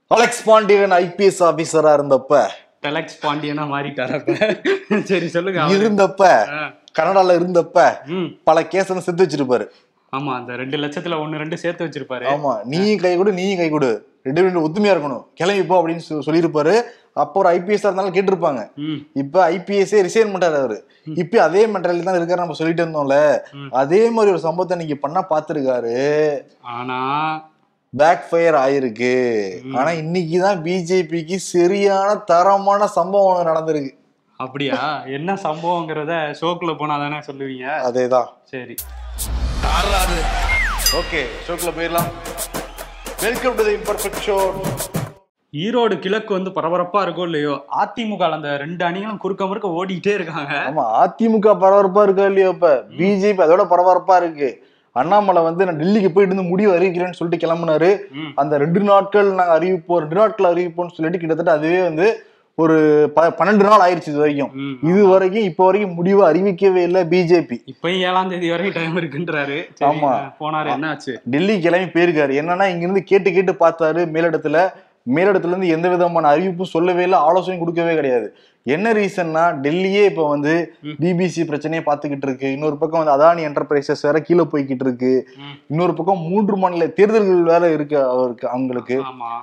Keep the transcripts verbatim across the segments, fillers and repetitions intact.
Alex Pandian IPS ஆபீசரா இருந்தப்ப Alex பாண்டியனா மாறிட்டாரப்ப. சரி சொல்லுங்க. இருந்தப்ப கனடால இருந்தப்ப பல கேஸ் சேர்த்து வச்சிருப்பாரு. ஆமா, அந்த ரெண்டு லட்சத்துல ஒண்ணு ரெண்டு சேர்த்து வச்சிருப்பாரு. ஆமா, நீயும் கை கொடு நீயும் கை கொடு, ரெண்டு ரெண்டு ஒத்துமையா இருக்கணும், கிளம்பி போ அப்படின்னு சொல்லியிருப்பாரு. அப்போ ஒரு ஐபிஎஸ் இருந்தாலும் கேட்டிருப்பாங்க. இப்ப ஐபிஎஸ்ஏ ரிசைன் பண்ணிட்டாரு அவரு. இப்ப அதே மென்டாலிட்டி தான் இருக்காரு. நம்ம சொல்லிட்டு இருந்தோம்ல, அதே மாதிரி ஒரு சம்பவத்தை நீங்க பண்ணா பாத்துருக்காரு. ஆனா பேக் ஃபயர் ஆயிருக்கு. ஆனா இன்னைக்குதான் பிஜேபிக்கு சரியான தரமான சம்பவம் ஒண்ணு நடந்திருக்கு. அப்படியா? என்ன சம்பவங்கிறத ஷோக்குள்ள போனாதானே சொல்லுவீங்க. அதேதான். சரி, ஓகே, ஷோக்குள்ள போயிடலாம். Welcome to the imperfect show. Erode கிழக்கு வந்து பரபரப்பா இருக்கும் இல்லையோ, அதிமுக அந்த ரெண்டு அணிகளும் குறுக்க முறுக்க ஓடிக்கிட்டே இருக்காங்க. ஆமா, அதிமுக பரபரப்பா இருக்கா இல்லையோ, இப்ப பிஜேபி அதோட பரபரப்பா இருக்கு. அண்ணாமலை வந்து நான் டெல்லிக்கு போயிட்டு இருந்து முடிவு அறிவிக்கிறேன்னு சொல்லிட்டு கிளம்புனாரு. அந்த ரெண்டு நாட்கள் நாங்க அறிவிப்போம் ரெண்டு நாட்கள் அறிவிப்போம்னு சொல்லிட்டு கிட்டத்தட்ட அதுவே வந்து ஒரு பன்னெண்டு நாள் ஆயிடுச்சு. இது வரைக்கும் இது வரைக்கும் இப்ப வரைக்கும் முடிவு அறிவிக்கவே இல்லை பிஜேபி. இப்ப ஏழாம் தேதி வரைக்கும் டைம் இருக்குன்றாரு. ஆமா, போனாரு. என்ன ஆச்சு? டெல்லி கிளம்பி போயிருக்காரு. என்னன்னா இங்க இருந்து கேட்டு கேட்டு பார்த்தாரு மேலிடத்துல. மேலிடத்துல இருந்து எந்த விதமான அறிவிப்பும் சொல்லவே இல்லை, ஆலோசனை கொடுக்கவே கிடையாது. என்ன ரீசன்னா, டெல்லியே இப்ப வந்து பிபிசி பிரச்சனையை பார்த்துக்கிட்டு இருக்கு. இன்னொரு பக்கம் வந்து அதானி என்டர்பிரைசஸ் வேற கீழே போய்கிட்டு இருக்கு. இன்னொரு பக்கம் மூன்று மாநில தேர்தல்கள் வேற இருக்கு அவருக்கு அவங்களுக்கு.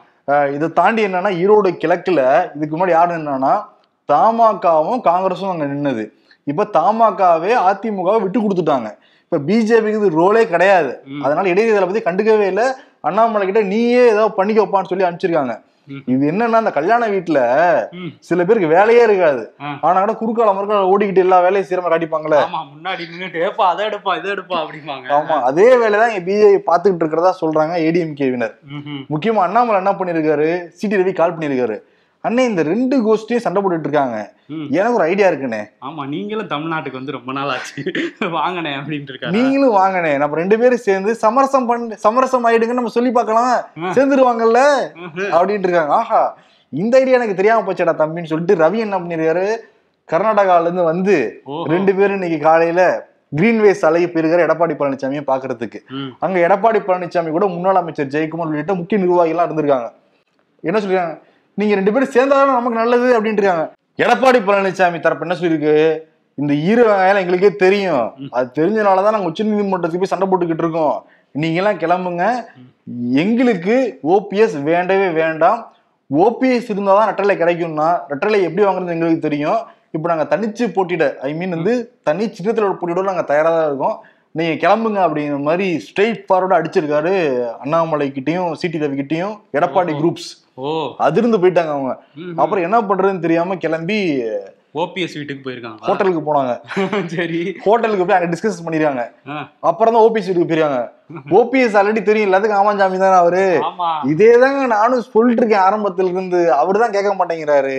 இதை தாண்டி என்னன்னா, ஈரோடு கிழக்குல இதுக்கு முன்னாடி யாரு என்னன்னா தமாகவும் காங்கிரஸும் அங்க நின்னது. இப்ப தமாகவே அதிமுகவை விட்டு கொடுத்துட்டாங்க. இப்ப பிஜேபிக்கு இது ரோலே கிடையாது. அதனால இடைத்தேர்தலை பத்தி கண்டுக்கவே இல்லை. அண்ணாமலை கிட்ட நீயே ஏதாவது பண்ணிக்க வைப்பான்னு சொல்லி அனுப்பிச்சிருக்காங்க. இது என்னன்னா, அந்த கல்யாண வீட்டுல சில பேருக்கு வேலையே இருக்காது. ஆனா கூட குறுக்கால மறுக்கால ஓடிக்கிட்டு எல்லா வேலையும் சீரமா காட்டிப்பாங்களே. முன்னாடி நின்னுட்டு அதை எடுப்பா இதை எடுப்பா அப்படிம்பாங்க. ஆமா, அதே வேலைதான் இங்க பிஜேபி பாத்துக்கிட்டு இருக்கிறதா சொல்றாங்க ஏடிஎம்கேவினர். முக்கியமா அண்ணாமலை என்ன பண்ணிருக்காரு, சிடி ரவி கால் பண்ணிருக்காரு. அண்ணே, இந்த ரெண்டு கோஷ்டியும் சண்டை போட்டுட்டு இருக்காங்க, எனக்கு ஒரு ஐடியா இருக்குண்ணே. ஆமா, நீங்களும் தமிழ்நாட்டுக்கு வந்து ரொம்ப நாள் ஆச்சு, வாங்கனே அப்படின்ட்டு இருக்காரு. நீங்களும் வாங்கனே, நம்ம ரெண்டு பேரும் சேர்ந்து சமரசம் பண்ண சமரசம் ஆயிடுங்கன்னு நம்ம சொல்லி பார்க்கலாம், சேர்ந்துருவாங்கல்ல அப்படின்ட்டு இருக்காங்க. ஆஹா, இந்த ஐடியா எனக்கு தெரியாம போச்சடா தம்பின்னு சொல்லிட்டு ரவி என்ன பண்ணிருக்காரு, கர்நாடகால இருந்து வந்து ரெண்டு பேரும் இன்னைக்கு காலையில கிரீன்வே சாலைக்கு போயிருக்காரு எடப்பாடி பழனிசாமியை பாக்குறதுக்கு. அங்க எடப்பாடி பழனிசாமி கூட முன்னாள் அமைச்சர் ஜெயக்குமார் உள்ளிட்ட முக்கிய நிர்வாகிகள் எல்லாம் இருந்திருக்காங்க. என்ன சொல்லிருக்காங்க, நீங்க ரெண்டு பேரும் சேர்ந்தாலும் நமக்கு நல்லது அப்படின்ட்டு இருக்காங்க. எடப்பாடி பழனிசாமி தரப்பு என்ன சொல்லியிருக்கு, இந்த ஈர வெங்காயம் எங்களுக்கே தெரியும், அது தெரிஞ்சனாலதான் நாங்க உச்ச நீதிமன்றத்துக்கு போய் சண்டை போட்டுக்கிட்டு இருக்கோம், நீங்க எல்லாம் கிளம்புங்க, எங்களுக்கு ஓபிஎஸ் வேண்டவே வேண்டாம், ஓபிஎஸ் இருந்தாதான் ரெட்டலை கிடைக்கும்னா ரெட்டலை எப்படி வாங்குறது எங்களுக்கு தெரியும், இப்ப நாங்க தனிச்சு போட்டிட ஐ மீன் வந்து தனி சின்னத்துல போட்டியோட நாங்க தயாரா தான் இருக்கோம், நீங்க கிளம்புங்க அப்படிங்கிற மாதிரி ஸ்ட்ரெயிட் ஃபார்வர்டா அடிச்சிருக்காரு அண்ணாமலை கிட்டையும் சிடி ரவி கிட்டையும் எடப்பாடி குரூப்ஸ். அதிர்ந்து போயிட்டாங்க அவங்க. அப்புறம் என்ன பண்றதுன்னு தெரியாம கிளம்பி ஓபிஎஸ் வீட்டுக்கு போயிருக்காங்க, ஹோட்டலுக்கு போனாங்க. சரி, ஹோட்டலுக்கு போய் அங்க டிஸ்கஸ் பண்ணிருக்காங்க. அப்புறம் தான் ஓபிஎஸ் வீட்டுக்கு போயிருக்காங்க. ஓபிஎஸ் ஆல்ரெடி தெரியும் எல்லாத்துக்கும் ஆமாஞ்சாமி தானே அவரு, இதேதாங்க நானும் சொல்லிட்டு இருக்கேன் ஆரம்பத்துல இருந்து, அவரு தான் கேட்க மாட்டேங்கிறாரு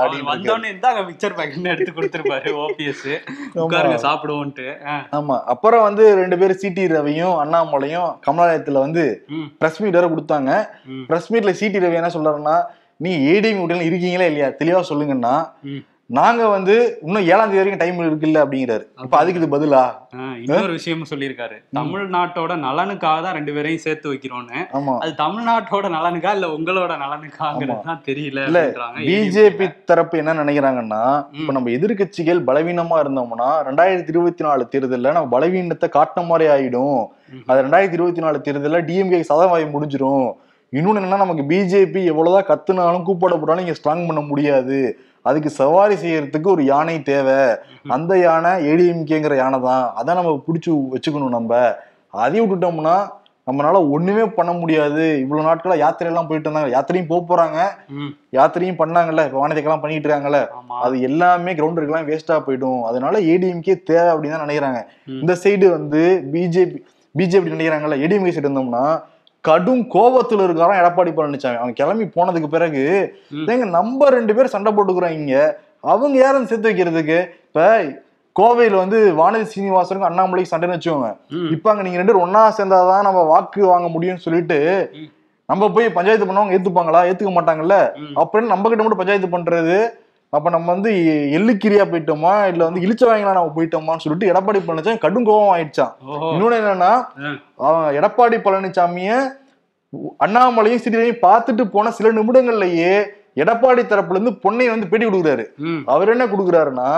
அப்படின்னு எடுத்து கொடுத்துருப்பாரு ஓபிஎஸ், சாப்பிடுவோன்ட்டு. ஆமா, அப்புறம் வந்து ரெண்டு பேரும் சிடி ரவியும் அண்ணாமலையும் கமலாலயத்துல வந்து பிரஸ் மீட் வேற கொடுத்தாங்க. பிரஸ் மீட்ல சிடி ரவி என்ன சொல்றாருன்னா, நீ ஏடிஎம் வீட்டுல இருக்கீங்களா இல்லையா தெளிவா சொல்லுங்கன்னா, நாங்க வந்து இன்னும் ஏழாம் தேதி வரைக்கும் டைம் இருக்குல்ல அப்படிங்கிறாரு. இப்ப அதுக்கு இது பதிலா இன்னொரு விஷயமும் சொல்லியிருக்காரு, தமிழ்நாட்டோட நலனுக்காக தான் ரெண்டு பேரையும் சேர்த்து வைக்கிறோன்னு. அது தமிழ்நாட்டோட நலனுக்கா இல்ல உங்களோட நலனுக்காங்கிறதுதான் தெரியல. இல்ல, பிஜேபி தரப்பு என்ன நினைக்கிறாங்கன்னா, இப்ப நம்ம எதிர்கட்சிகள் பலவீனமா இருந்தோம்னா ரெண்டாயிரத்தி இருபத்தி நாலு தேர்தல்ல நம்ம பலவீனத்தை காட்டின மாதிரி ஆயிடும், அது ரெண்டாயிரத்தி இருபத்தி நாலு தேர்தல்ல டிஎம்கே சதவாய் முடிஞ்சிடும். இன்னொன்னு என்னன்னா, நமக்கு பிஜேபி எவ்வளவுதான் கத்துனாலும் கூப்பாட போட்டாலும் இங்க ஸ்ட்ராங் பண்ண முடியாது, அதுக்கு சவாரி செய்யறதுக்கு ஒரு யானை தேவை, அந்த யானை ஏடிஎம்கேங்கிற யானை தான், அதான் நம்ம பிடிச்சி வச்சுக்கணும். நம்ம அதையும் விட்டுட்டோம்னா நம்மளால ஒண்ணுமே பண்ண முடியாது. இவ்வளவு நாட்களா யாத்திரையெல்லாம் போயிட்டு இருந்தாங்க, யாத்திரையும் போக போறாங்க, யாத்திரையும் பண்ணாங்கல்ல, இப்ப வானதிக்கெல்லாம் பண்ணிட்டு இருக்காங்கல்ல, அது எல்லாமே கிரவுண்ட் இருக்கலாம் வேஸ்டா போயிடும். அதனால ஏடிஎம்கே தேவை அப்படின்னு தான் நினைக்கிறாங்க. இந்த சைடு வந்து பிஜேபி பிஜேபி நினைக்கிறாங்கல்ல, ஏடிஎம்கே சைடு இருந்தோம்னா கடும் கோபத்துல இருக்காராம் எடப்பாடி பழனிசாமி. அவங்க கிளம்பி போனதுக்கு பிறகு எங்க நம்ம ரெண்டு பேரும் சண்டை போட்டுக்கிறோம், இங்க அவங்க யாரும் சேர்த்து வைக்கிறதுக்கு. இப்ப கோவையில வந்து வானதி சீனிவாசனுக்கும் அண்ணாமலைக்கு சண்டைன்னு வச்சுக்கோங்க, இப்ப அங்க நீங்க ரெண்டு பேரும் ஒன்னா சேர்ந்தாதான் நம்ம வாக்கு வாங்க முடியும்னு சொல்லிட்டு நம்ம போய் பஞ்சாயத்து பண்ணவங்க ஏத்துப்பாங்களா? ஏத்துக்க மாட்டாங்கல்ல. அப்படின்னு நம்ம கிட்ட மட்டும் பஞ்சாயத்து பண்றது, அப்ப நம்ம வந்து எள்ளுக்கிரியா போயிட்டோமா இல்ல வந்து இழிச்ச வாங்கலாம் நம்ம போயிட்டோமான்னு சொல்லிட்டு எடப்பாடி பழனிசாமி கடும் கோபம் ஆயிடுச்சான். இன்னொன்னு என்னன்னா, எடப்பாடி பழனிசாமிய அண்ணாமலையும் சிறிதையும் பார்த்துட்டு போன சில நிமிடங்கள்லயே எடப்பாடி தரப்புல இருந்து பொன்னையை வந்து பேட்டி கொடுக்குறாரு. அவர் என்ன கொடுக்குறாருன்னா,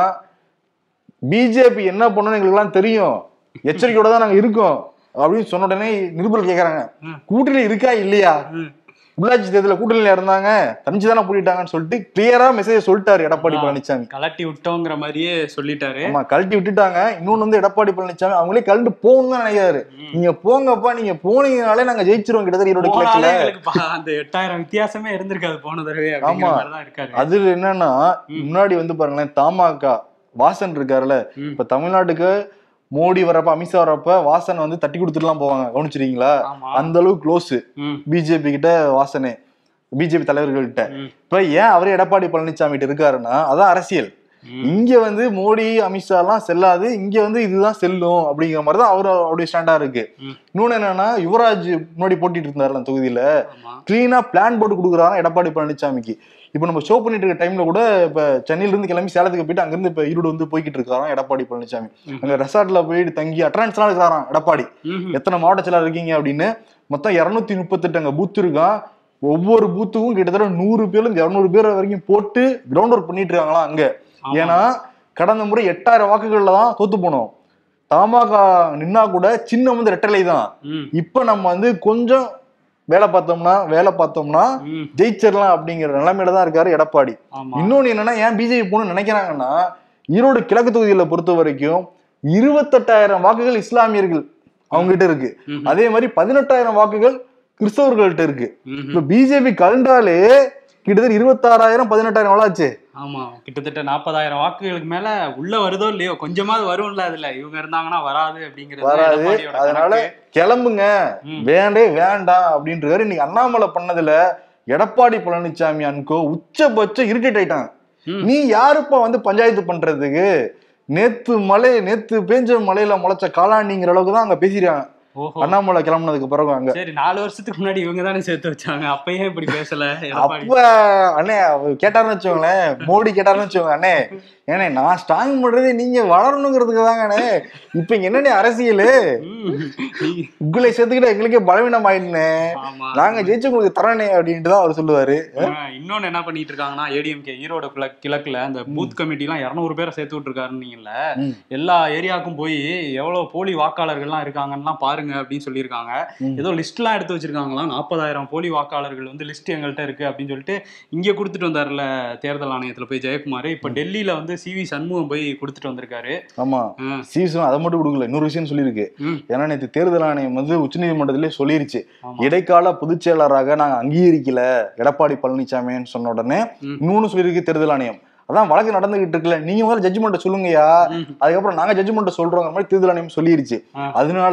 பிஜேபி என்ன பண்ணணும் எங்களுக்கு எல்லாம் தெரியும், எச்சரிக்கையோட தான் நாங்க இருக்கோம் அப்படின்னு சொன்ன உடனே நிருபர்கள் கேக்குறாங்க, கூட்டணி இருக்கா இல்லையா, உள்ளாட்சி தேர்தல கூட்டணியில இருந்தாங்க தனிச்சுதானே போயிட்டாங்கன்னு சொல்லிட்டு கிளியரா மெசேஜ் சொல்லிட்டாரு எடப்பாடி பழனிசாமி. கலட்டி விட்டோங்கிற மாதிரியே சொல்லிட்டாரு. ஆமா, கழட்டி விட்டுட்டாங்க. இன்னொன்னு வந்து எடப்பாடி பழனிசாமி அவங்களே கழட்டு போகணும்னு தான் நினைக்கிறாரு. நீங்க போங்கப்பா, நீங்க போனீங்கனாலே நாங்க ஜெயிச்சிருவோம் கிட்டத்தட்ட ஈரோடு கிழக்குல. அந்த எட்டாயிரம் வித்தியாசமே இருந்திருக்காது போன தடவை. ஆமா, அது என்னன்னா முன்னாடி வந்து பாருங்களேன், தமாக வாசன் இருக்காருல்ல, இப்ப தமிழ்நாட்டுக்கு மோடி வரப்ப அமித்ஷா வரப்ப வாசன் வந்து தட்டி கொடுத்துட்டுலாம் போவாங்க, கவனிச்சிருக்கீங்களா? அந்த அளவுக்கு க்ளோஸ் பிஜேபி கிட்ட வாசனே, பிஜேபி தலைவர்கள்கிட்ட. இப்ப ஏன் அவரே எடப்பாடி பழனிசாமி கிட்ட இருக்காருன்னா அதான் அரசியல். இங்க வந்து மோடி அமித்ஷா எல்லாம் செல்லாது, இங்க வந்து இதுதான் செல்லும் அப்படிங்கிற மாதிரிதான் அவரு அவருடைய ஸ்டாண்டா இருக்கு. இன்னொன்னு என்னன்னா, யுவராஜ் முன்னாடி போட்டிட்டு இருந்தாரு தொகுதியில, கிளீனா பிளான் போட்டு கொடுக்குறாரு எடப்பாடி பழனிசாமிக்கு. இப்ப நம்ம ஷோ பண்ணிட்டு இருக்க டைம்ல கூட இப்ப சென்னையில இருந்து கிளம்பி சேலத்துக்கு போயிட்டு அங்கிருந்து இப்ப ஈரோடு வந்து போய்கிட்டு இருக்காராம் எடப்பாடி பழனிசாமி. அங்க ரெசார்ட்ல போயிட்டு தங்கி அட்டரன்ஸ் எல்லாம் இருக்கிறாராம் எடப்பாடி. எத்தனை மாவட்ட செயலர் இருக்கீங்க அப்படின்னு மொத்தம் இருநூத்தி முப்பத்தி எட்டு அங்க பூத் இருக்கான். ஒவ்வொரு பூத்துக்கும் கிட்டத்தட்ட நூறு பேர்ல இருந்து இருநூறு பேர் வரைக்கும் போட்டு கிரவுண்ட் ஒர்க் பண்ணிட்டு இருக்காங்களாம் அங்க. ஏன்னா கடந்த முறை எட்டாயிரம் வாக்குகள்ல தான் தோத்து போனோம். தமாக நின்னா கூட சின்ன வந்து ரெட்டலை தான். இப்ப நம்ம வந்து கொஞ்சம் வேலை பார்த்தோம்னா வேலை பார்த்தோம்னா ஜெயிச்சிடலாம் அப்படிங்கிற நிலைமையில தான் இருக்காரு எடப்பாடி. இன்னொன்னு என்னன்னா, ஏன் பிஜேபி போகணும்னு நினைக்கிறாங்கன்னா, ஈரோடு கிழக்கு தொகுதியில பொறுத்த வரைக்கும் இருபத்தெட்டாயிரம் வாக்குகள் இஸ்லாமியர்கள் அவங்க கிட்ட இருக்கு. அதே மாதிரி பதினெட்டாயிரம் வாக்குகள் கிறிஸ்தவர்கள்ட்ட இருக்கு. இப்ப பிஜேபி கலண்டாலே கிட்டத்தட்ட இருபத்தாறாயிரம் பதினெட்டாயிரம் வளாச்சு. ஆமா, கிட்டத்தட்ட நாற்பதாயிரம் வாக்குகளுக்கு மேல உள்ள வருதோ இல்லையோ, கொஞ்சமாவது வரும்ல. அதுல இவங்க இருந்தாங்கன்னா வராது அப்படிங்கிறது வராது. அதனால கிளம்புங்க, வேண்டே வேண்டாம் அப்படின்றாரு. இன்னைக்கு அண்ணாமலை பண்ணதுல எடப்பாடி பழனிசாமி அன்கோ உச்சபட்ச இரிட்டேட் ஆயிட்டாங்க. நீ யாருப்பா வந்து பஞ்சாயத்து பண்றதுக்கு, நேத்து மழை நேத்து பேஞ்ச மழையில முளைச்ச காளானிங்கிற அளவுக்கு தான் அங்க பேசிருக்காங்க அண்ணாமலை கிளம்புனதுக்கு பிறகு. அங்க சரி, நாலு வருஷத்துக்கு முன்னாடி இவங்க தானே சேர்த்து வச்சாங்க, அப்பயே இப்படி பேசல. அப்ப அண்ணே கேட்டாருன்னு வச்சுக்கோங்களேன், மோடி கேட்டாருன்னு வச்சுக்கோங்க, அண்ணே ஏன்னே நான் ஸ்ட்ராங் பண்றதே நீங்க வளரணுங்கிறதுக்கு தாங்கண்ணே, இப்ப இங்க என்னண்ணே அரசியல், உங்களை சேர்த்துக்கிட்ட எங்களுக்கே பலவீனம் ஆயிடுனே, நாங்க ஜெயிச்சு உங்களுக்கு தரணே அப்படின்ட்டு தான் அவர் சொல்லுவாரு. இன்னொன்னு என்ன பண்ணிட்டு இருக்காங்கன்னா, ஏடிஎம்கே ஈரோடு கிழக்குல அந்த பூத் கமிட்டி எல்லாம் இருநூறு பேரை சேர்த்து விட்டுருக்காருன்னீங்கல்ல, எல்லா ஏரியாவுக்கும் போய் எவ்வளவு போலி வாக்காளர்கள்லாம் இருக்காங்கன்னா பாருங்க அப்படின்னு சொல்லியிருக்காங்க. ஏதோ லிஸ்ட் எல்லாம் எடுத்து வச்சிருக்காங்களா, நாற்பதாயிரம் போலி வாக்காளர்கள் வந்து லிஸ்ட் எங்கள்கிட்ட இருக்கு அப்படின்னு சொல்லிட்டு இங்க கொடுத்துட்டு வந்தாருல தேர்தல் ஆணையத்துல போய் ஜெயக்குமார். இப்ப டெல்லியில வந்து சிவி சண்முகம் போய் கொடுத்துட்டு வந்திருக்காரு. ஆமா, சிவி அதை மட்டும் கொடுக்கல, இன்னொரு விஷயம் சொல்லியிருக்கு. ஏன்னா நேற்று தேர்தல் ஆணையம் வந்து உச்சநீதிமன்றத்திலே சொல்லிருச்சு, இடைக்கால பொதுச் செயலராக நாங்க அங்கீகரிக்கல எடப்பாடி பழனிசாமின்னு சொன்ன உடனே இன்னொன்னு சொல்லியிருக்கு தேர்தல் ஆணையம். அதான் வழக்கு நடந்துகிட்டு இருக்குல்ல, நீங்க முதல்ல ஜட்ஜ்மெண்ட் சொல்லுங்கயா, அதுக்கப்புறம் நாங்க ஜட்ஜ்மெண்ட் சொல்றோங்கிற மாதிரி தேர்தல் ஆணையம் சொல்லிருச்சு. அதனால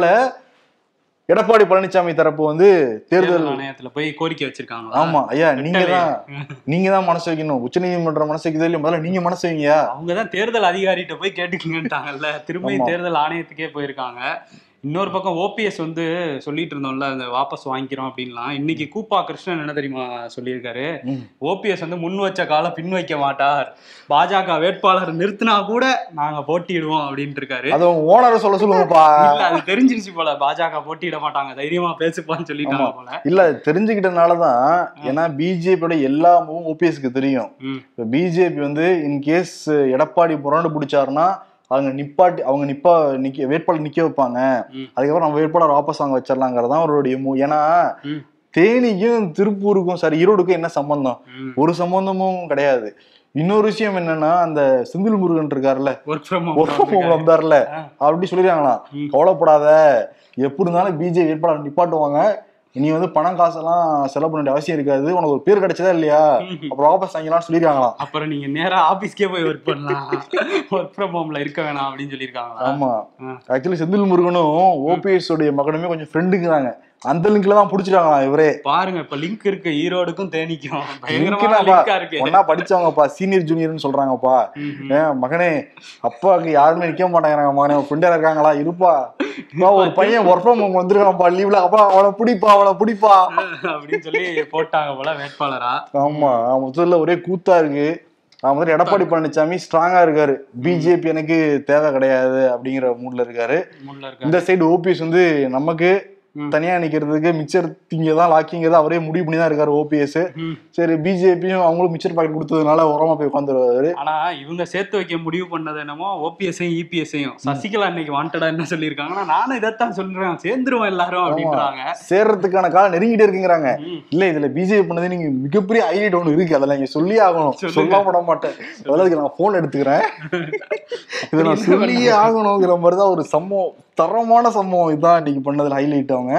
எடப்பாடி பழனிசாமி தரப்பு வந்து தேர்தல் ஆணையத்துல போய் கோரிக்கை வச்சிருக்காங்க. ஆமா ஐயா, நீங்க தான் நீங்க தான் மனசு வைக்கணும், உச்ச நீதிமன்றம் மனசு வைக்கிறது இல்லையா, முதல்ல நீங்க மனசு வைங்க. அவங்கதான் தேர்தல் அதிகாரிகிட்ட போய் கேட்டுக்கீங்கன்ட்டாங்கல்ல, திரும்பி தேர்தல் ஆணையத்துக்கே போயிருக்காங்க. இன்னொரு பக்கம் ஓபிஎஸ் வந்து சொல்லிட்டு இருந்தோம்ல, அந்த வாபஸ் வாங்கிக்கிறோம் அப்படின்லாம். இன்னைக்கு கூப்பா கிருஷ்ணன் என்ன தெரியுமா சொல்லியிருக்காரு, ஓபிஎஸ் வந்து முன் வச்ச காலம் பின் வைக்க மாட்டார், பாஜக வேட்பாளர் நிறுத்தினா கூட நாங்க போட்டிடுவோம் அப்படின்ட்டு இருக்காரு. அது ஓனரை சொல்ல சொல்லுங்கப்பா. இல்ல, அது தெரிஞ்சிருச்சு போல, பாஜக போட்டியிட மாட்டாங்க, தைரியமா பேசுப்பான்னு சொல்லிட்டாங்க போல. இல்ல, தெரிஞ்சுக்கிட்டனாலதான். ஏன்னா பிஜேபியோட எல்லா மூவும் ஓபிஎஸ்க்கு தெரியும். பிஜேபி வந்து இன்கேஸ் எடப்பாடி புரண்டு பிடிச்சாருன்னா அவங்க நிப்பாட்டி அவங்க நிப்பா நிக்க வேட்பாளர் நிக்க வைப்பாங்க, அதுக்கப்புறம் நம்ம வேட்பாளர் வாபஸ் வாங்க வச்சிடலாங்கிறதான் அவருடைய மூ. ஏன்னா தேனிக்கும் திருப்பூருக்கும் சரி ஈரோடுக்கும் என்ன சம்பந்தம், ஒரு சம்பந்தமும் கிடையாது. இன்னொரு விஷயம் என்னன்னா, அந்த செந்தில் முருகன் இருக்காருல்ல, ஒர்க் ஃப்ரம் ஹோம் வந்தாருல, அப்படி சொல்லிருக்காங்களாம், கவலைப்படாத எப்படி இருந்தாலும் பிஜேபி வேட்பாளர் நிப்பாட்டுவாங்க, நீ வந்து பணம் காசெல்லாம் செலவு பண்ண வேண்டிய அவசியம் இருக்காது, உனக்கு ஒரு பேர் கிடைச்சதா இல்லையா, அப்புறம் வாபஸ் வாங்கலாம் சொல்லிருக்காங்களாம். அப்புறம் நீங்க நேரா ஆபீஸ்க்கே போய் ஒர்க் பண்ணலாம், ஒர்க் ஃப்ரம் ஹோம்ல இருக்க வேணாம் அப்படின்னு சொல்லிருக்காங்க. ஆமா, ஆக்சுவலி செந்தில் முருகனும் ஓபிஎஸ் உடைய மகனுமே கொஞ்சம் ஃப்ரெண்டுங்கிறாங்க, அந்த லிங்க்ல தான் புடிச்சிருக்காங்களா இவரே. பாருங்க, இப்ப லிங்க் இருக்கு ஈரோடுக்கும் தேனிக்கும், ஒன்னா படிச்சவங்கப்பா, சீனியர் ஜூனியர்னு சொல்றாங்கப்பா. மகனே அப்பாவுக்கு யாருமே நிக்க மாட்டாங்கிறாங்க, மகனே ஃப்ரெண்டா இருக்காங்களா, இருப்பா ஒரு பையன் ஒர்க் ஃப்ரம் ஹோம் வந்துருக்கான்ப்பா லீவ்ல, அப்பா அவனை பிடிப்பா அவனை பிடிப்பா அப்படின்னு சொல்லி போட்டாங்க போல வேட்பாளரா. ஆமா, முதல்ல ஒரே கூத்தா இருக்கு. அவன் எடப்பாடி பழனிசாமி ஸ்ட்ராங்கா இருக்காரு, பிஜேபி எனக்கு தேவை கிடையாது அப்படிங்கிற மூட்ல இருக்காரு. இந்த சைடு ஓபிஎஸ் வந்து நமக்கு தனியா நிக்கிறதுக்கு மிச்சர் திங்கதான் லாக்கிங்கிறத அவரே முடிவு பண்ணி தான் இருக்காரு ஓபிஎஸ். சரி பிஜேபியும் அவங்களும் மிச்சர் பாக்கெட் கொடுத்ததுனால உரமா போய் உட்காந்துருவாரு. ஆனா இவங்க சேர்த்து வைக்க முடிவு பண்ணது என்னமோ ஓபிஎஸ்ஸையும் இபிஎஸ்ஸையும். சசிகலா இன்னைக்கு வாண்டடா என்ன சொல்லியிருக்காங்கன்னா, நானும் இதைத்தான் சொல்றேன், சேர்ந்துருவோம் எல்லாரும் அப்படின்றாங்க. சேர்றதுக்கான காலம் நெருங்கிட்டே இருக்குங்கிறாங்க. இல்ல இதுல பிஜேபி பண்ணது நீங்க மிகப்பெரிய ஐடியா ஒண்ணு இருக்கு, அதெல்லாம் நீங்க சொல்லி ஆகணும். சொல்ல விட மாட்டேன், அதெல்லாம் நான் போன் எடுத்துக்கிறேன், இதை நான் சொல்லியே ஆகணுங்கிற மாதிரிதான் ஒரு சம்பவம், தரமான சம்பவம் இதுதான் இன்னைக்கு பண்ணதுல ஹைலைட். அவங்க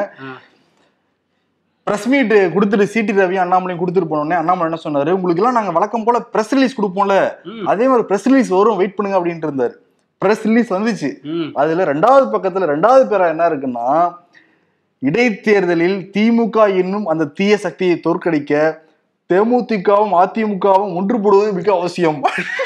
பிரஸ் மீட் கொடுத்துட்டு சிடி ரவி அண்ணாமலையும் கொடுத்துட்டு போனோடனே அண்ணாமலை என்ன சொன்னாரு, உங்களுக்கு எல்லாம் நாங்க வழக்கம் போல பிரஸ் ரிலீஸ் கொடுப்போம்ல, அதே மாதிரி பிரஸ் ரிலீஸ் வரும், வெயிட் பண்ணுங்க அப்படின்ட்டு இருந்தாரு. பிரஸ் ரிலீஸ் வந்துச்சு. அதுல ரெண்டாவது பக்கத்துல ரெண்டாவது பேரா என்ன இருக்குன்னா, இடைத்தேர்தலில் திமுக என்னும் அந்த தீய சக்தியை தோற்கடிக்க தேமுதிகவும் அதிமுகவும் ஒன்றுபடுவது மிக அவசியம்.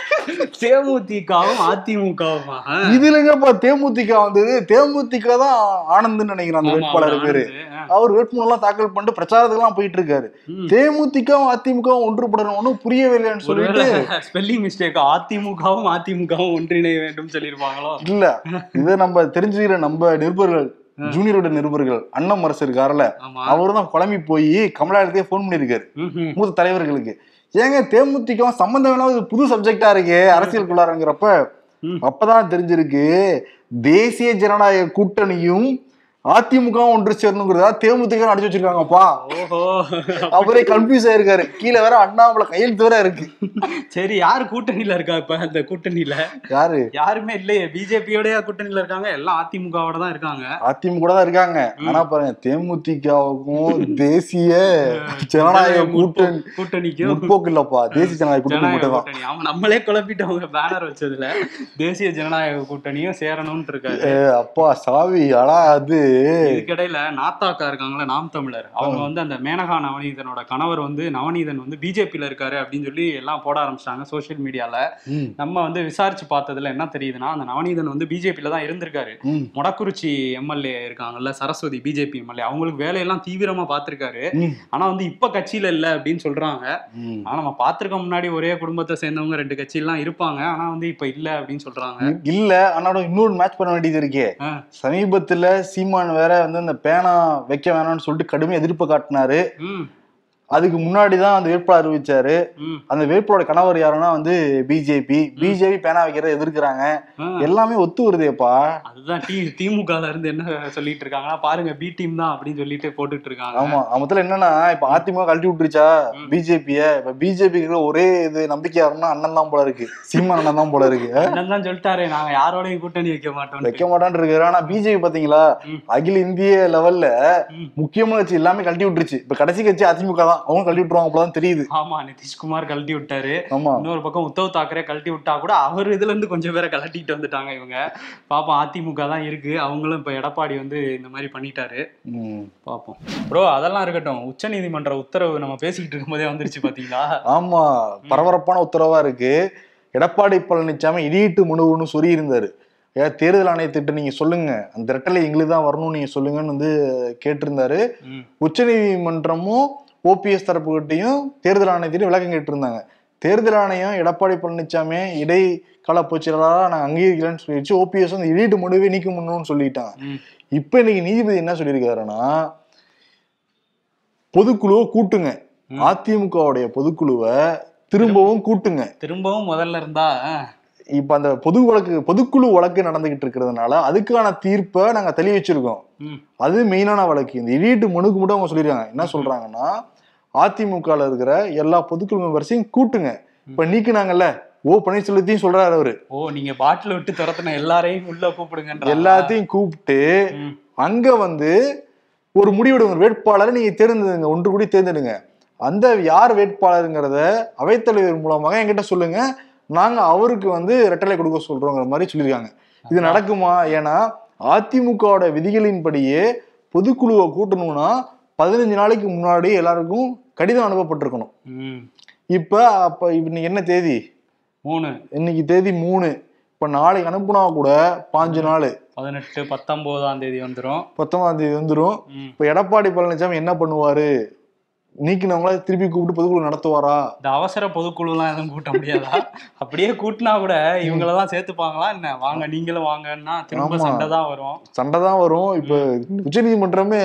தேமுதிகவும் அதிமுகவுமா? இதுலங்கப்பா தேமுதிக வந்தது, தேமுதிக தான் ஆனந்த்னு நினைக்கிறேன் அந்த வேட்பாளர் பேரு. அவர் வேட்புமனு எல்லாம் தாக்கல் பண்ணிட்டு பிரச்சாரத்துக்கு எல்லாம் போயிட்டு இருக்காரு. தேமுதிகவும் அதிமுகவும் ஒன்றுபடணும்னு புரியவே இல்லைன்னு சொல்லிட்டு ஸ்பெல்லிங் மிஸ்டேக், அதிமுகவும் அதிமுகவும் ஒன்றிணைய வேண்டும் சொல்லிருப்பாங்களோ. இல்ல, இதை நம்ம தெரிஞ்சுக்கிற நம்ம நிருபர்கள், ஜூனியரோட நிருபர்கள் அண்ணன் அரசு இருக்காருல்ல, அவரு தான் குழம்பி போய் கமலாலயத்தையே போன் பண்ணிருக்காரு மூத்த தலைவர்களுக்கு. ஏங்க தேமுதிக சம்பந்தம் வேணா புது சப்ஜெக்டா இருக்கு அரசியலுக்குள்ளாரங்கிறப்ப அப்பதான் தெரிஞ்சிருக்கு தேசிய ஜனநாயக கூட்டணியும் அதிமுக ஒன்று சேரணுங்கிறதா தேமுதிக அடிச்சு வச்சிருக்காங்கப்பா. ஓஹோ, அவரே கன்ஃபியூஸ் ஆயிருக்காரு. கீழே வேற அண்ணாமலை கையெழுத்து வேற இருக்கு. சரி, யாரு கூட்டணியில இருக்கா இப்ப? அந்த கூட்டணியில யாரு? யாருமே இல்லையே. பிஜேபியோட கூட்டணியில இருக்காங்க, எல்லாம் அதிமுகவோட தான் இருக்காங்க. அதிமுக தான் இருக்காங்க. ஆனா பாருங்க, தேமுதிகவுக்கும் தேசிய ஜனநாயக கூட்டணி கூட்டணிக்கும் முற்போக்கு இல்லப்பா, தேசிய ஜனநாயக கூட்டணி. ஆமா, நம்மளே குழப்பிட்டவங்க பேனர் வச்சதுல தேசிய ஜனநாயக கூட்டணியும் சேரணும்னு இருக்காரு. அப்பா சாவி. ஆனா அது இதுக்கிடையில நாத்தாக்கா இருக்காங்களா, நாம் தமிழர், அவங்க வந்து அந்த மேனகா நவநீதனோட கணவர் வந்து நவநீதன் வந்து பிஜேபியில இருக்காரு அப்படின்னு சொல்லி எல்லாம் போட ஆரம்பிச்சிட்டாங்க சோசியல் மீடியால. நம்ம வந்து விசாரிச்சு பார்த்ததுல என்ன தெரியுதுன்னா, அந்த நவநீதன் வந்து பிஜேபியில தான் இருந்திருக்காரு. மொடக்குறிச்சி எம்எல்ஏ இருக்காங்கல்ல சரஸ்வதி, பிஜேபி எம்எல்ஏ, அவங்களுக்கு வேலையெல்லாம் தீவிரமா பார்த்திருக்காரு. ஆனா வந்து இப்ப கட்சியில இல்ல அப்படின்னு சொல்றாங்க. ஆனா நம்ம பார்த்திருக்க முன்னாடி ஒரே குடும்பத்தை சேர்ந்தவங்க ரெண்டு கட்சியெல்லாம் இருப்பாங்க, ஆனா வந்து இப்ப இல்ல அப்படின்னு சொல்றாங்க. இல்ல, ஆனா இன்னொரு மேட்ச் பண்ண வேண்டியது இருக்கே. சமீபத்துல சீமான் வேற வந்து அந்த பேனா வைக்க வேணாம்னு சொல்லிட்டு கடுமையா எதிர்ப்பு காட்டினாரு. அதுக்கு முன்னாடிதான் அந்த வேட்பாளர் அறிவிச்சாரு. அந்த வேட்பாளோட கணவர் யாருன்னா வந்து பிஜேபி. பிஜேபி பேனா வைக்கிறத எதிர்க்கிறாங்க. எல்லாமே ஒத்து வருதேப்பா. அதுதான் திமுக இருந்து என்ன சொல்லிட்டு இருக்காங்கன்னா, பாருங்க பி டீம் தான் அப்படின்னு சொல்லிட்டு போட்டுட்டு இருக்காங்க. ஆமா, மொத்தத்துல என்னன்னா, இப்ப அதிமுக கழட்டி விட்டுருச்சா பிஜேபிய. இப்ப பிஜேபிக்கு ஒரே இது நம்பிக்கையாருன்னா அண்ணன் தான் போல இருக்கு, சீமான் அண்ணன் தான் போல இருக்கு. அண்ணன் தான் சொல்லிட்டாரு, நாங்க யாரோடையும் கூட்டணி வைக்க மாட்டோம் வைக்க மாட்டான்னு இருக்காரு. ஆனா பிஜேபி பாத்தீங்களா, அகில இந்திய லெவல்ல முக்கியமான கட்சி எல்லாமே கழட்டி விட்டுருச்சு. இப்ப கடைசி கட்சி அதிமுக தான், அவங்க கழட்டி விட்டுருவாங்க அப்பதான் தெரியுது. ஆமா, நிதிஷ்குமார் கழட்டி விட்டாரு. இன்னொரு பக்கம் உத்தவ் தாக்கரே கழட்டி விட்டா கூட அவர் இதுல இருந்து கொஞ்சம் பேரை கழட்டிட்டு வந்துட்டாங்க இவங்க. பாப்போம், அதிமுக தான் இருக்கு, அவங்களும் இப்ப எடப்பாடி வந்து இந்த மாதிரி பண்ணிட்டாரு. பாப்போம் ப்ரோ. அதெல்லாம் இருக்கட்டும், உச்ச நீதிமன்ற உத்தரவு நம்ம பேசிக்கிட்டு இருக்கும்போதே வந்துருச்சு பாத்தீங்களா? ஆமா, பரபரப்பான உத்தரவா இருக்கு. எடப்பாடி பழனிசாமி இடியிட்டு முழுவதுன்னு சொல்லி இருந்தாரு. ஏன் தேர்தல் ஆணையத்திட்ட நீங்க சொல்லுங்க, அந்த ரெட்டலை எங்களுக்கு தான் வரணும்னு நீங்க சொல்லுங்கன்னு வந்து கேட்டிருந்தாரு. உச்ச நீதிமன்றமும் ஓபிஎஸ் தரப்புகிட்டையும் தேர்தல் ஆணையத்தையும் விளக்கம் கேட்டு இருந்தாங்க. தேர்தல் ஆணையம் எடப்பாடி பழனிசாமி இடைக்கால பொதுச்செயலாளராக நாங்கள் அங்கீகரிக்கலன்னு சொல்லிடுச்சு. ஓபிஎஸ் வந்து இடிட்டு முடிவே நீக்க முடியும்னு சொல்லிட்டாங்க. இப்ப இன்னைக்கு நீதிபதி என்ன சொல்லியிருக்காருன்னா, பொதுக்குழுவை கூட்டுங்க, அதிமுகவுடைய பொதுக்குழுவை திரும்பவும் கூட்டுங்க. திரும்பவும் முதல்ல இருந்தா இப்ப அந்த பொது வழக்கு பொதுக்குழு வழக்கு நடந்துகிட்டு இருக்கிறதுனால அதுக்கான தீர்ப்பை நாங்க தெளி வச்சிருக்கோம். அது மெயினான வழக்கு. இந்த இடிட்டு மனுக்கு மட்டும் அவங்க சொல்லிருக்காங்க. என்ன சொல்றாங்கன்னா, அதிமுக இருக்கிற எல்லா பொதுக்குழு மெம்பர்ஸையும் கூட்டுங்க. இப்ப நீக்குனாங்கல்ல, ஓ பன்னீர்செல்வத்தையும் சொல்றாரு அவரு. ஓ, நீங்க பாட்டில் விட்டு துரத்துன எல்லாரையும் உள்ள கூப்பிடுங்க, எல்லாத்தையும் கூப்பிட்டு அங்க வந்து ஒரு முடிவெடுங்க, வேட்பாளரை நீங்க தேர்ந்தெடுங்க, ஒன்று கூடி தேர்ந்தெடுங்க. அந்த யார் வேட்பாளருங்கிறத அவைத்தலைவர் மூலமாக என்கிட்ட சொல்லுங்க, நாங்க அவருக்கு வந்து ரெட்டலை கொடுக்க சொல்றோங்கிற மாதிரி சொல்லியிருக்காங்க. இது நடக்குமா? ஏன்னா அதிமுகவோட விதிகளின்படியே பொதுக்குழுவை கூட்டணும்னா பதினஞ்சு நாளைக்கு முன்னாடி எல்லாருக்கும் கடிதம் அனுப்பப்பட்டிருக்கணும். இப்ப அப்ப இன்னைக்கு என்ன தேதி? மூணு. இன்னைக்கு தேதி மூணு. இப்ப நாளைக்கு அனுப்புனா கூட பாஞ்சு நாள், பதினெட்டு பத்தொன்பதாம் தேதி வந்துடும். பத்தொன்பதாம் தேதி வந்துடும். இப்ப எடப்பாடி பழனிசாமி என்ன பண்ணுவாரு? நீக்கினவங்கள திருப்பி கூப்பிட்டு பொதுக்குழு நடத்துவாரா? இந்த அவசர பொதுக்குழு எல்லாம் எதுவும் கூட்ட முடியாதா? அப்படியே கூட்டினா கூட இவங்களெல்லாம் சேர்த்துப்பாங்களா என்ன? வாங்க நீங்களும் வாங்கன்னா திரும்ப சண்டை தான் வரும். சண்டை தான் வரும். இப்ப உச்ச நீதிமன்றமே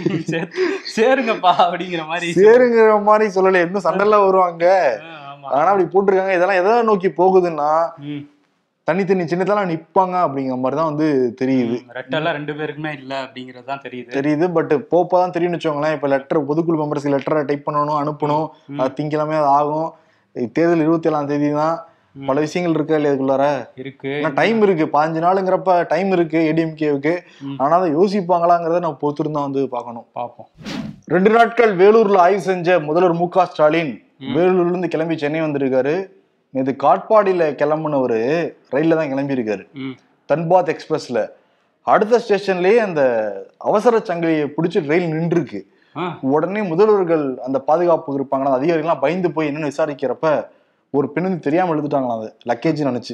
சேருங்கப்பா அப்படிங்கிற மாதிரி சேருங்கிற மாதிரி சொல்லல, இன்னும் சண்டை எல்லாம் வருவாங்க. ஆனா அப்படி போட்டிருக்காங்க. இதெல்லாம் எதை நோக்கி போகுதுன்னா தனித்தனி சின்னதெல்லாம் நிப்பாங்க அப்படிங்கிற மாதிரிதான் வந்து தெரியுது. ரெட்டெல்லாம் ரெண்டு பேருக்குமே இல்ல அப்படிங்கிறது தான் தெரியுது தெரியுது பட் போப்பதான் தெரியும்னு வச்சுக்கோங்களேன். இப்ப லெட்டர் பொதுக்குழு மெம்பர்ஸ்க்கு லெட்டரை டைப் பண்ணணும், அனுப்பணும். அது திங்கக்கிழமை அது ஆகும். தேர்தல் இருபத்தி ஏழாம் தேதி தான். பல விஷயங்கள் இருக்கா இல்லையா இதுக்குள்ளார இருக்கு. டைம் இருக்கு, பதினஞ்சு நாளுங்கிறப்ப டைம் இருக்கு ஏடிஎம்கேவுக்கு. ஆனா அதை யோசிப்பாங்களாங்கிறத நம்ம பொறுத்திருந்தா வந்து பார்க்கணும். பார்ப்போம். ரெண்டு நாட்கள் வேலூர்ல ஆய்வு செஞ்ச முதல்வர் மு க ஸ்டாலின் வேலூர்ல இருந்து கிளம்பி சென்னை வந்திருக்காரு. இது காட்பாடியில கிளம்புனவரு ரயில்ல தான் கிளம்பி இருக்காரு, தன்பாத் எக்ஸ்பிரஸ்ல. அடுத்த ஸ்டேஷன்லயே அந்த அவசர சங்கிலியை பிடிச்சி ரயில் நின்று இருக்கு. உடனே முதல்வர்கள் அந்த பாதுகாப்பு இருப்பாங்களா அதிகாரிகள்லாம் பயந்து போய் என்னன்னு விசாரிக்கிறப்ப ஒரு பெண் வந்து தெரியாம எழுதிட்டாங்களா, அது லக்கேஜ் நினைச்சு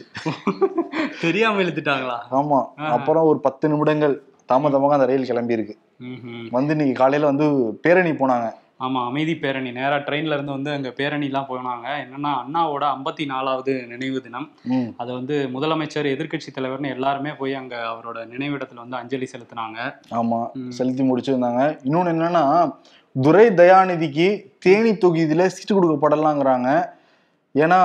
தெரியாம எழுதிட்டாங்களா? ஆமா. அப்புறம் ஒரு பத்து நிமிடங்கள் தாமதமாக அந்த ரயில் கிளம்பி இருக்கு. வந்து இன்னைக்கு காலையில வந்து பேரணி போனாங்க. ஆமா, அமைதி பேரணி. நேரா ட்ரெயின்ல இருந்து வந்து அங்க பேரணி எல்லாம் போனாங்க. என்னன்னா அண்ணாவோட ஐம்பத்தி நாலாவது நினைவு தினம். அதை வந்து முதலமைச்சர், எதிர்கட்சி தலைவர்னு எல்லாருமே போய் அங்க அவரோட நினைவிடத்துல வந்து அஞ்சலி செலுத்தினாங்க. ஆமா, செலுத்தி முடிச்சிருந்தாங்க. இன்னொன்னு என்னன்னா துரை தயாநிதிக்கு தேனி தொகுதியில சீட்டு கொடுக்கப்படலாங்கிறாங்க. ஏன்னா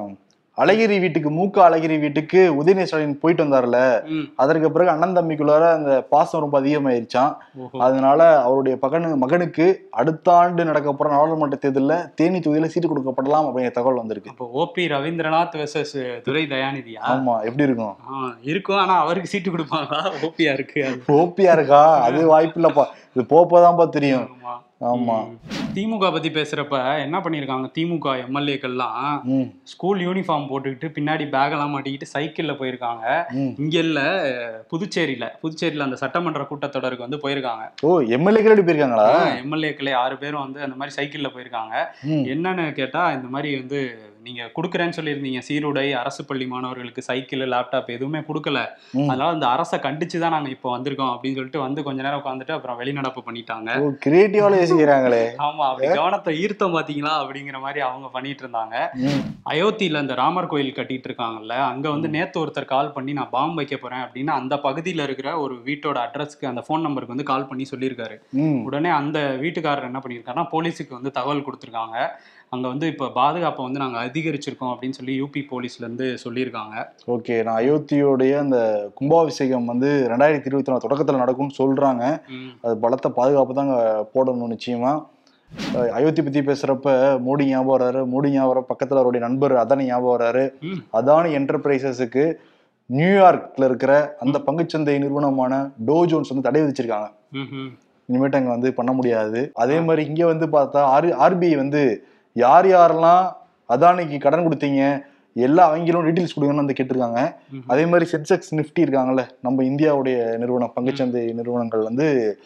அழகிரி வீட்டுக்கு மூக்க அழகிரி வீட்டுக்கு உதயநிதி ஸ்டாலின் போயிட்டு வந்தார்ல, அதற்கு பிறகு அண்ணன் தம்பிக்குள்ளார அந்த பாசம் ரொம்ப அதிகமாயிருச்சான். அதனால அவருடைய பகனு மகனுக்கு அடுத்த ஆண்டு நடக்க போற நாடாளுமன்ற தேர்தலில் தேனி தொகுதியில சீட்டு கொடுக்கப்படலாம் அப்படிங்கிற தகவல் வந்திருக்கு. இப்போ ஓபி ரவீந்திரநாத் வெர்சஸ் துரை தயாநிதியா? ஆமா, எப்படி இருக்கும்? இருக்கும். ஆனா அவருக்கு சீட்டு கொடுப்பாங்களா? ஓபியா இருக்கு. ஓபியா இருக்கா? அது வாய்ப்பு இல்லப்பா, இது போப்பதான்ப்பா தெரியும். ஆமா. திமுக பத்தி பேசுறப்ப என்ன பண்ணிருக்காங்க, திமுக எம்எல்ஏக்கள்லாம் ஸ்கூல் யூனிஃபார்ம் போட்டுக்கிட்டு பின்னாடி பேக் எல்லாம் மாட்டிக்கிட்டு சைக்கிள்ல போயிருக்காங்க. இங்க இல்ல, புதுச்சேரியில புதுச்சேரியில அந்த சட்டமன்ற கூட்டத்தொடருக்கு வந்து போயிருக்காங்க. ஓ, எம்எல்ஏக்கள் போயிருக்காங்களா? எம்எல்ஏக்களே ஆறு பேரும் வந்து அந்த மாதிரி சைக்கிள்ல போயிருக்காங்க. என்னன்னு கேட்டா, இந்த மாதிரி வந்து நீங்க குடுக்கறேன்னு சொல்லியிருந்தீங்க சீருடை, அரசு பள்ளி மாணவர்களுக்கு சைக்கிள், லேப்டாப் எதுவுமே கொடுக்கல, அதனால அந்த அரசை கண்டிச்சுதான் நாங்க இப்போ வந்திருக்கோம் அப்படின்னு சொல்லிட்டு வந்து கொஞ்ச நேரம் உட்காந்துட்டு அப்புறம் வெளிநடப்பு பண்ணிட்டாங்க. கிரியேட்டிவால யோசிக்கிறாங்களே. ஆமா, அப்படி கவனத்தை ஈர்த்தம் பாத்தீங்களா அப்படிங்கிற மாதிரி அவங்க பண்ணிட்டு இருந்தாங்க. அயோத்தியில அந்த ராமர் கோயில் கட்டிட்டு இருக்காங்கல்ல, அங்க வந்து நேத்து ஒருத்தர் கால் பண்ணி நான் பாம்பு வைக்க போறேன் அப்படின்னு அந்த பகுதியில இருக்கிற ஒரு வீட்டோட அட்ரஸ்க்கு அந்த போன் நம்பருக்கு வந்து கால் பண்ணி சொல்லியிருக்காரு. உடனே அந்த வீட்டுக்காரர் என்ன பண்ணியிருக்காருன்னா போலீஸுக்கு வந்து தகவல் கொடுத்துருக்காங்க. அங்க வந்து இப்ப பாதுகாப்பை வந்து நாங்க அதிகரிச்சிருக்கோம் அப்படின்னு சொல்லி யூபி போலீஸ்ல இருந்து சொல்லியிருக்காங்க. ஓகே, நான் அயோத்தியோடைய அந்த கும்பாபிஷேகம் வந்து ரெண்டாயிரத்தி இருபத்தி நாலு தொடக்கத்துல நடக்கும்னு சொல்றாங்க. அது பலத்த பாதுகாப்பு தாங்க போடணும் நிச்சயமா. அயோத்தி பத்தி பேசுறப்ப மோடி ஞாபகம் வர்றாரு. மோடி ஞாபகம் பக்கத்துல அவருடைய நண்பர் அதானி ஞாபகம் வர்றாரு. அதானி என்டர்பிரைசஸுக்கு நியூயார்க்ல இருக்கிற அந்த பங்குச்சந்தை நிறுவனமான டோ ஜோன்ஸ் வந்து தடை விதிச்சிருக்காங்க. இனிமேட்டு அங்க வந்து பண்ண முடியாது. அதே மாதிரி இங்க வந்து பார்த்தா ஆர் ஆர்பிஐ வந்து யார் யாரெல்லாம் அதானிக்கு கடன் கொடுத்தீங்க எல்லா அவங்களும் டீட்டெயில்ஸ் கொடுங்கன்னு வந்து கேட்டிருக்காங்க. அதே மாதிரி சென்செக்ஸ் நிஃப்டி இருக்காங்கல்ல, நம்ம இந்தியாவுடைய நிறுவனம் பங்குச்சந்தை நிறுவனங்கள் வந்து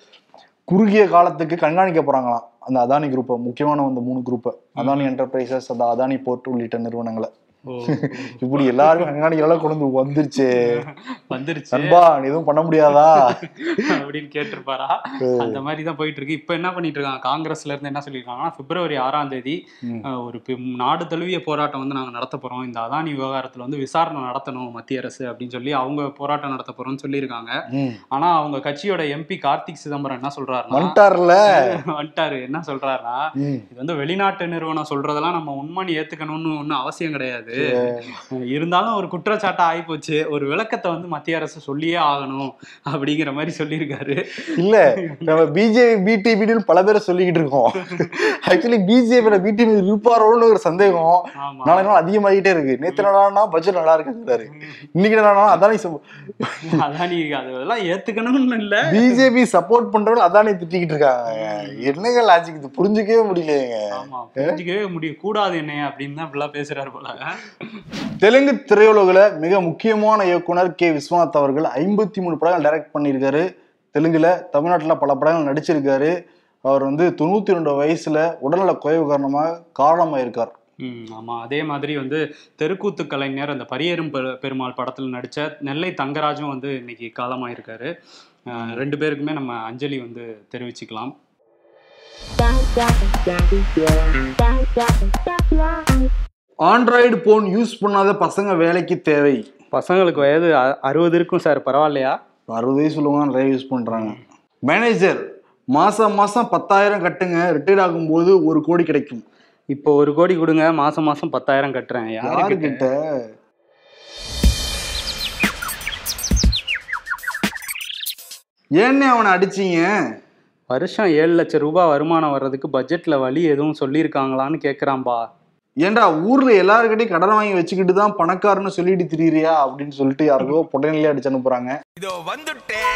குறுகிய காலத்துக்கு கண்காணிக்க போறாங்களாம் அந்த அதானி குரூப்பை, முக்கியமான அந்த மூணு குரூப்பை, அதானி என்டர்பிரைசஸ், அந்த அதானி போர்ட் உள்ளிட்ட நிறுவனங்களை. இப்படி எல்லாரும் கண்காணிக்கலாம் கொண்டு வந்துருச்சு வந்துருச்சு நண்பா, நீ எதுவும் பண்ண முடியாதா அப்படின்னு கேட்டிருப்பாரா? அந்த மாதிரிதான் போயிட்டு இருக்கு. இப்ப என்ன பண்ணிட்டு இருக்காங்க, காங்கிரஸ்ல இருந்து என்ன சொல்லியிருக்காங்கன்னா, பிப்ரவரி ஆறாம் தேதி ஒரு நாடு தழுவிய போராட்டம் வந்து நாங்க நடத்த போறோம், இந்த அதானி விவகாரத்துல வந்து விசாரணை நடத்தணும் மத்திய அரசு அப்படின்னு சொல்லி அவங்க போராட்டம் நடத்த போறோம்னு சொல்லியிருக்காங்க. ஆனா அவங்க கட்சியோட எம்பி கார்த்திக் சிதம்பரம் என்ன சொல்றாருன்னா, வந்துட்டாரு என்ன சொல்றாருன்னா, இது வந்து வெளிநாட்டு நிறுவனம் சொல்றதெல்லாம் நம்ம உண்மைன்னு ஏத்துக்கணும்னு ஒன்னும் அவசியம் கிடையாது, இருந்தாலும் ஒரு குற்றச்சாட்டா ஆகி போச்சு, ஒரு விளக்கத்தை வந்து மத்திய அரசு சொல்லியே ஆகணும் அப்படிங்கிற மாதிரி சொல்லியிருக்காரு. இல்ல, நம்ம பிஜேபி பிடிபி பல பேரை சொல்லிக்கிட்டு இருக்கோம். ஆக்சுவலி பிஜேபி பிடிபி இருப்பாரோன்னு ஒரு சந்தேகம் நாளை நாள் அதிகமாகிட்டே இருக்கு. நேற்று நாளா பட்ஜெட் நல்லா இருக்குறாரு, இன்னைக்கு நாளா அதானி அதானி அதெல்லாம் ஏத்துக்கணும்னு இல்ல, பிஜேபி சப்போர்ட் பண்றவங்க அதானி திட்டிக்கிட்டு இருக்காங்க. என்னங்க லாஜிக் இது, புரிஞ்சுக்கவே முடியலையேங்க. ஆமா, புரிஞ்சுக்கவே முடிய கூடாது என்னைய அப்படின்னு தான் இப்படிலாம் பேசுறாரு போல. தெலுங்கு திரையுலகில மிக முக்கியமான இயக்குனர் கே விஸ்வநாத் அவர்கள் ஐம்பத்தி மூணு படங்கள் டைரக்ட் பண்ணியிருக்காரு. தெலுங்குல, தமிழ்நாட்டில் பல படங்கள் நடிச்சிருக்காரு. அவர் வந்து தொண்ணூத்தி ரெண்டு வயசுல உடல்நல குறைவு காரணமாக காரணமாயிருக்கார். ம் ஆமா, அதே மாதிரி வந்து தெருக்கூத்து கலைஞர் அந்த பரியேறும் பெருமாள் படத்துல நடிச்ச நெல்லை தங்கராஜும் வந்து இன்னைக்கு காலமாயிருக்காரு. ரெண்டு பேருக்குமே நம்ம அஞ்சலி வந்து தெரிவிச்சுக்கலாம். ஆண்ட்ராய்டு போன் யூஸ் பண்ணாத பசங்க வேலைக்கு தேவை. பசங்களுக்கு வயது அ- அறுபது இருக்கும் சார், பரவாயில்லையா? அறுபது வயசு உள்ளவங்க நிறைய யூஸ் பண்றாங்க. மேனேஜர், மாசம் மாசம் பத்தாயிரம் கட்டுங்க, ரிட்டையர்ட் ஆகும்போது ஒரு கோடி கிடைக்கும். இப்போ ஒரு கோடி கொடுங்க, மாசம் மாசம் பத்தாயிரம் கட்டுறேன். யாருக்கிட்ட? யாருக்கிட்ட? ஏன்னே அவனை அடிச்சீங்க? வருஷம் ஏழு லட்சம் ரூபாய் வருமானம் வர்றதுக்கு பட்ஜெட்ல வழி எதுவும் சொல்லியிருக்காங்களான்னு கேக்குறான்பா. ஏன்டா ஊர்ல எல்லாருக்கிட்டையும் கடன் வாங்கி வச்சுக்கிட்டு தான் பணக்காரன்னு சொல்லிட்டு திரியிறியா அப்படின்னு சொல்லிட்டு யாருக்கோ பொட்டையிலே அடிச்சு அனுப்புறாங்க. இதோ வந்துட்டேன்.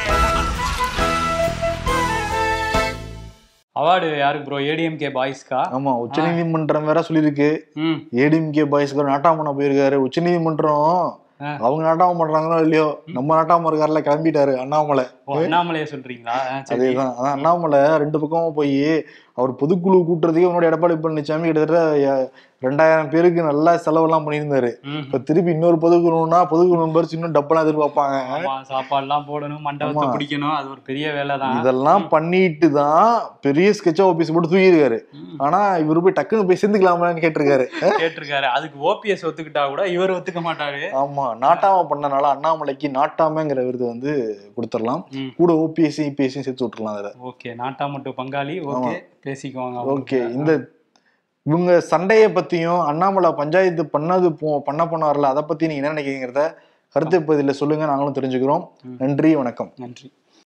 அவார்டு யாருக்கு ப்ரோ? ஏடிஎம்கே பாய்ஸ்கா? ஆமா, உச்ச நீதிமன்றம் வேற சொல்லியிருக்கு ம் ஏடிஎம்கே பாய்ஸ்க்கு நாட்டாம போயிருக்காரு. உச்ச நீதிமன்றம் ஆ. அவங்க நாட்டாம பண்றாங்களோ இல்லையோ, நம்ம நாட்டாம இருக்காருல, கிளம்பிட்டாரு அண்ணாமலை. ஓ, அண்ணாமலையை சொல்றீங்களா? ஆ, சரி. அதேதான், அதான் அண்ணாமலை ரெண்டு பக்கமும் போய் அவர் பொதுக்குழு கூட்டுறதுக்கே உன்னோட எடப்பாடி பழனிசாமி கிட்டத்தட்ட அஹ், ரெண்டாயிரம் பேருக்கு நல்லா செலவெல்லாம் பண்ணியிருந்தாரு. ம். இப்ப திருப்பி இன்னொரு பொதுக்குழுனா பொதுக்குழு மெம்பர்ஸ் இன்னும் டப்பெல்லாம் எதிர்பார்ப்பாங்க. ஆமா, சாப்பாடுலாம் போடணும், மண்டபத்தை ஆமா. பிடிக்கணும், அது ஒரு பெரிய வேலை தான். இதெல்லாம் பண்ணிட்டு தான் பெரிய ஸ்கெட்ச் ஆபீஸ் போட்டு தூக்கியிருக்காரு. ஆனா இவரு போய் டக்குன்னு போய் சேர்ந்துக்கலாமான்னு கேட்டிருக்காரு. கேட்டிருக்காரு. அதுக்கு ஓபிஎஸ் ஒத்துக்கிட்டா கூட இவர் ஒத்துக்க மாட்டாரு. ஆமா, நாட்டாம பண்ணனால அண்ணாமலைக்கு நாட்டாமங்கிற விருது வந்து கொடுத்துடலாம். ம். கூட ஓபிஎஸ் இபிஎஸ் சேர்த்து விட்டுறலாம் அதுல. ஓகே, நாட்டா மட்டும் பங்காளி. ஓகே, பேசிக்குவாங்க. ஓகே, இந்த இவங்க சண்டையை பத்தியும் அண்ணாமலை பஞ்சாயத்து பண்ணது போ பண்ண போனார்ல, அதை பத்தி நீங்க என்ன நினைக்கிறீங்கிறத கருத்து பதில சொல்லுங்க, நாங்களும் தெரிஞ்சுக்கிறோம். நன்றி, வணக்கம். நன்றி.